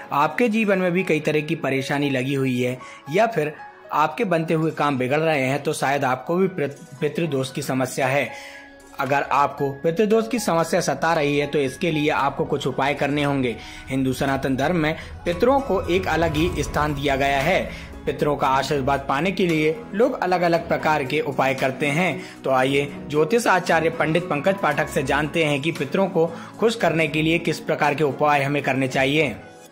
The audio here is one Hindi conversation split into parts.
आपके जीवन में भी कई तरह की परेशानी लगी हुई है या फिर आपके बनते हुए काम बिगड़ रहे हैं, तो शायद आपको भी पितृदोष की समस्या है। अगर आपको पितृदोष की समस्या सता रही है तो इसके लिए आपको कुछ उपाय करने होंगे। हिंदू सनातन धर्म में पितरों को एक अलग ही स्थान दिया गया है। पितरों का आशीर्वाद पाने के लिए लोग अलग अलग प्रकार के उपाय करते हैं। तो आइए ज्योतिष आचार्य पंडित पंकज पाठक से जानते हैं कि पितरों को खुश करने के लिए किस प्रकार के उपाय हमें करने चाहिए।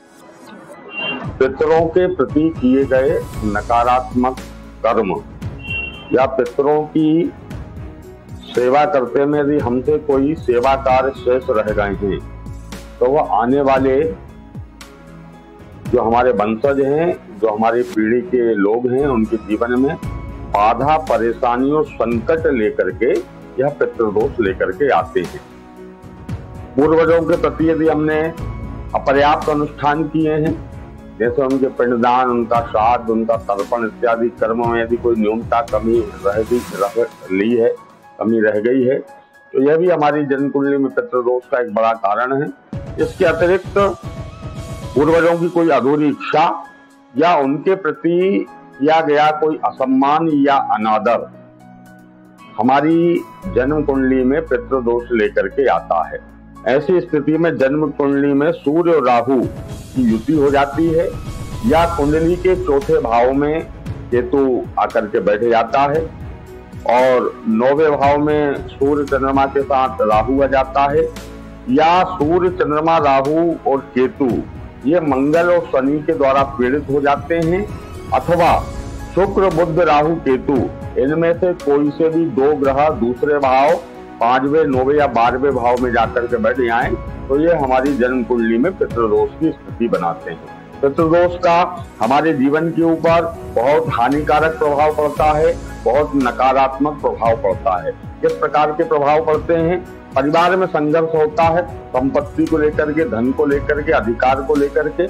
पितरों के प्रति किए गए नकारात्मक कर्म या पितरों की सेवा करते में यदि हमसे कोई सेवा कार्य शेष रह गए हैं तो वह आने वाले जो हमारे वंशज हैं, जो हमारी पीढ़ी के लोग हैं, उनके जीवन में बाधा, परेशानी और संकट लेकर के यह पितृदोष लेकर के आते हैं। पूर्वजों के प्रति यदि हमने अपर्याप्त अनुष्ठान किए हैं, जैसे उनके पिंडदान, उनका श्राद्ध, उनका तर्पण इत्यादि कर्म में यदि कोई न्यूनता कमी रह गई है तो यह भी हमारी जन्म कुंडली में पितृदोष का एक बड़ा कारण है। इसके अतिरिक्त पूर्वजों की कोई अधूरी इच्छा या उनके प्रति किया गया कोई असम्मान या अनादर हमारी जन्म कुंडली में पितृदोष लेकर के आता है। ऐसी स्थिति में जन्म कुंडली में सूर्य और राहु की युति हो जाती है या कुंडली के चौथे भाव में केतु आकर के बैठ जाता है और 9वें भाव में सूर्य चंद्रमा के साथ राहु आ जाता है, या सूर्य चंद्रमा राहु और केतु ये मंगल और शनि के द्वारा पीड़ित हो जाते हैं, अथवा शुक्र बुध राहु केतु इनमें से कोई से भी दो ग्रह दूसरे भाव 5वें 9वें या 12वें भाव में जाकर के बैठ जाएं तो ये हमारी जन्म कुंडली में पितृदोष की स्थिति बनाते हैं। पितृदोष का हमारे जीवन के ऊपर बहुत हानिकारक प्रभाव पड़ता है, बहुत नकारात्मक प्रभाव पड़ता है। किस प्रकार के प्रभाव पड़ते हैं? परिवार में संघर्ष होता है, संपत्ति को लेकर के, धन को लेकर के, अधिकार को लेकर के,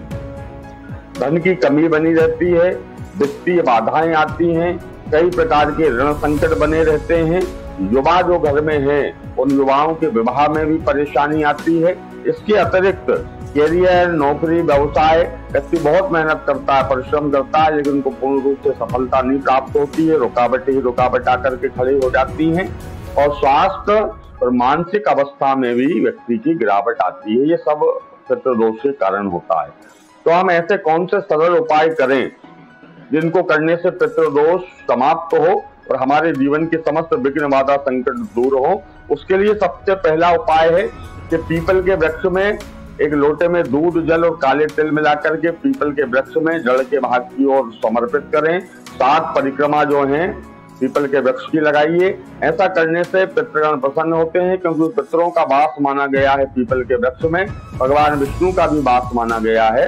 धन की कमी बनी रहती है, वित्तीय बाधाएं आती हैं, कई प्रकार के ऋण संकट बने रहते हैं। युवा जो घर में हैं उन युवाओं के विवाह में भी परेशानी आती है। इसके अतिरिक्त कैरियर, नौकरी, व्यवसाय, व्यक्ति बहुत मेहनत करता है, परिश्रम करता है, लेकिन उनको पूर्ण रूप से सफलता नहीं प्राप्त होती है। रुकावट आकर के खड़ी हो जाती हैं और स्वास्थ्य और मानसिक अवस्था में भी व्यक्ति की गिरावट आती है। ये सब पितृदोष के कारण होता है। तो हम ऐसे कौन से सरल उपाय करें जिनको करने से पितृदोष समाप्त हो और हमारे जीवन के समस्त विघ्न बाधा संकट दूर हो? उसके लिए सबसे पहला उपाय है कि पीपल के वृक्ष में एक लोटे में दूध, जल और काले तिल मिलाकर के पीपल के वृक्ष में जड़ के भाग की ओर समर्पित करें। 7 परिक्रमा जो हैं पीपल के वृक्ष की लगाइए। ऐसा करने से पितृगण प्रसन्न होते हैं, क्योंकि पितरों का वास माना गया है पीपल के वृक्ष में। भगवान विष्णु का भी वास माना गया है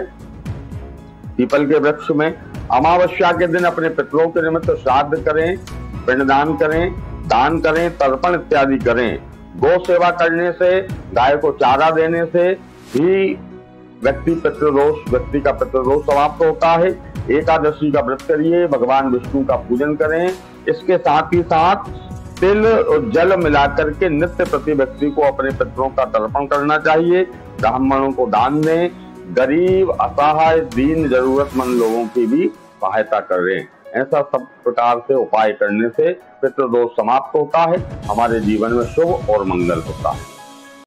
पीपल के वृक्ष में। अमावस्या के दिन अपने पितरों के निमित्त श्राद्ध करें, पिंडदान करें, दान करें, तर्पण इत्यादि करें। गौ सेवा करने से, गाय को चारा देने से भी व्यक्ति का पितृदोष समाप्त होता है। एकादशी का व्रत करिए, भगवान विष्णु का पूजन करें। इसके साथ ही साथ तिल और जल मिलाकर के नित्य प्रति व्यक्ति को अपने पितरों का तर्पण करना चाहिए। ब्राह्मणों को दान दें, गरीब, असहाय, दीन, जरूरतमंद लोगों की भी सहायता करें। ऐसा सब प्रकार से उपाय करने से पितृदोष समाप्त होता है, हमारे जीवन में शुभ और मंगल होता है।